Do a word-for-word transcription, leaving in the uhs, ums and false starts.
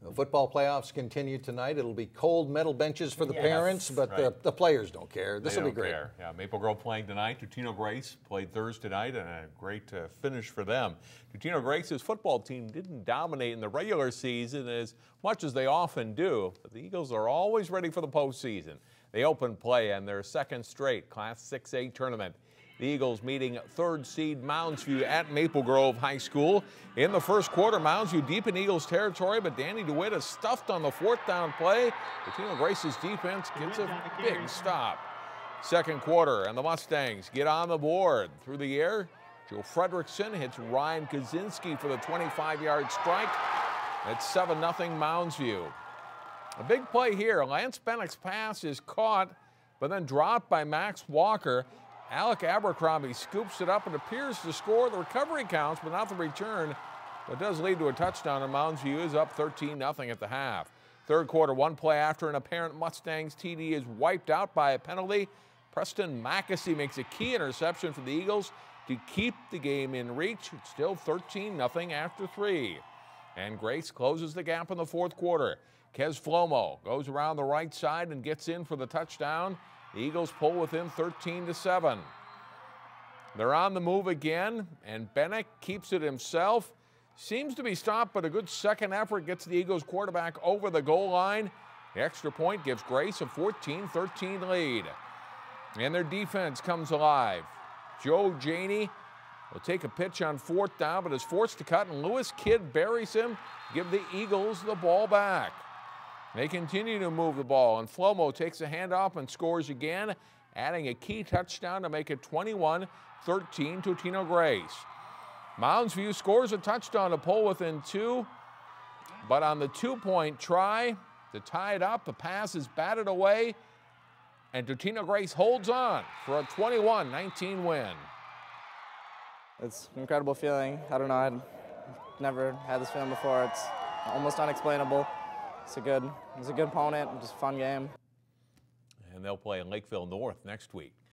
The football playoffs continue tonight. It'll be cold metal benches for the Yes. parents, but Right. the, the players don't care. This They will be don't great. care. Yeah, Maple Grove playing tonight. Totino-Grace played Thursday night, and a great uh, finish for them. Totino-Grace's football team didn't dominate in the regular season as much as they often do, but the Eagles are always ready for the postseason. They open play on their second straight Class six A tournament. The Eagles meeting third seed Mounds View at Maple Grove High School. In the first quarter, Mounds View deep in Eagles territory, but Danny DeWitt is stuffed on the fourth down play. Totino-Grace's defense gets a big stop. Second quarter, and the Mustangs get on the board. Through the air, Joe Fredrickson hits Ryan Kaczynski for the twenty-five yard strike. It's seven nothing Mounds View. A big play here. Lance Bennick's pass is caught, but then dropped by Max Walker. Alec Abercrombie scoops it up and appears to score. The recovery counts, but not the return. But does lead to a touchdown, and Mounds View is up thirteen nothing at the half. Third quarter, one play after an apparent Mustangs T D is wiped out by a penalty. Preston Mackesy makes a key interception for the Eagles to keep the game in reach. It's still thirteen nothing after three. And Grace closes the gap in the fourth quarter. Kez Flomo goes around the right side and gets in for the touchdown. The Eagles pull within thirteen to seven. They're on the move again, and Bennick keeps it himself. Seems to be stopped, but a good second effort gets the Eagles quarterback over the goal line. The extra point gives Grace a fourteen thirteen lead. And their defense comes alive. Joe Janey will take a pitch on fourth down, but is forced to cut, and Lewis Kidd buries him to give the Eagles the ball back. They continue to move the ball, and Flomo takes a handoff and scores again, adding a key touchdown to make it twenty-one thirteen Totino-Grace. Mounds View scores a touchdown to pull within two, but on the two-point try to tie it up, the pass is batted away, and Totino-Grace holds on for a twenty-one nineteen win. It's an incredible feeling. I don't know, I'd never had this feeling before. It's almost unexplainable. It's a good, it's a good opponent, just a fun game. And they'll play in Lakeville North next week.